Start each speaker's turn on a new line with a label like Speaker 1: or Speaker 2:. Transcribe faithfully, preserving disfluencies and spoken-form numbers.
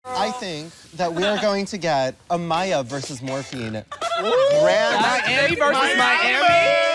Speaker 1: I think that we are going to get a Mhi'ya versus Morphine.
Speaker 2: Grand
Speaker 3: Miami versus Miami.